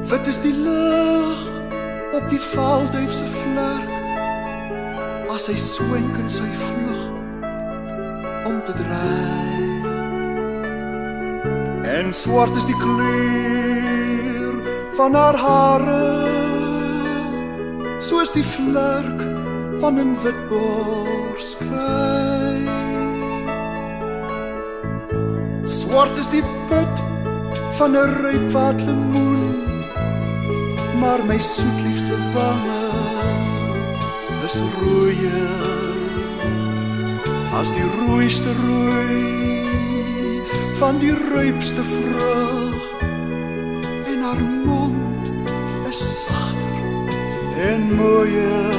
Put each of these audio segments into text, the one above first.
Wit is die lug op die valduifse vlerk, as hy swenk in sy vlug om te draai. En swart is die kleur van haar hare, soos die vlerk van 'n witborskry. Swart is die put van 'n rypwaad lemoen, maar my soetliefse wange is rooie as die rooiste rooi van die rypste vrug, en haar mond is sagter en mooier.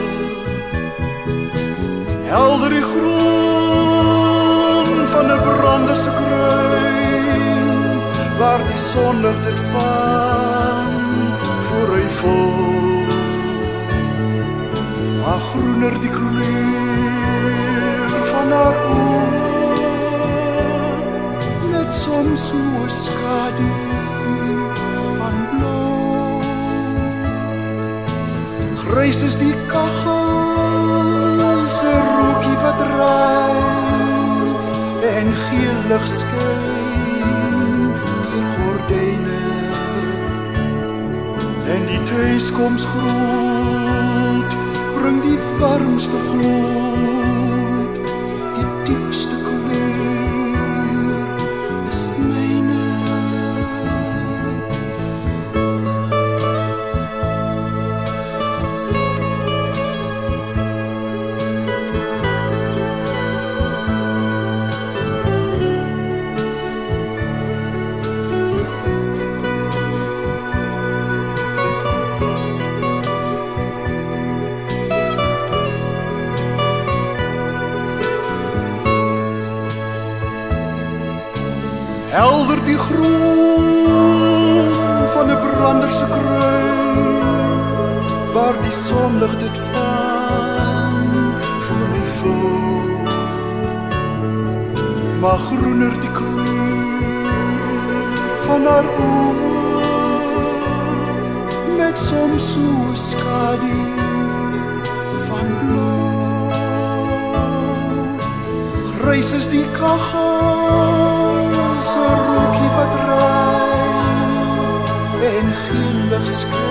Helder die groen van 'n branderse kruin, waar die sonlig dit vang voor hy vol. Maar groener die kleur van haar oë, net soms so 'n skadu van blou. Grys is die kaggel se rookie wat draai, en geel lig skyn deur gordyne, en die tuiskomsgroet bring die warmste gloed, die diepste kleur is myne. Helder die groen van 'n branderse kruin, waar die sonlig dit vang voor hy vol. Maar groener die kleur van haar oë, met soms so 'n skadu van blou. Grys is die kaggel se rookie wat draai, en geel lig skyn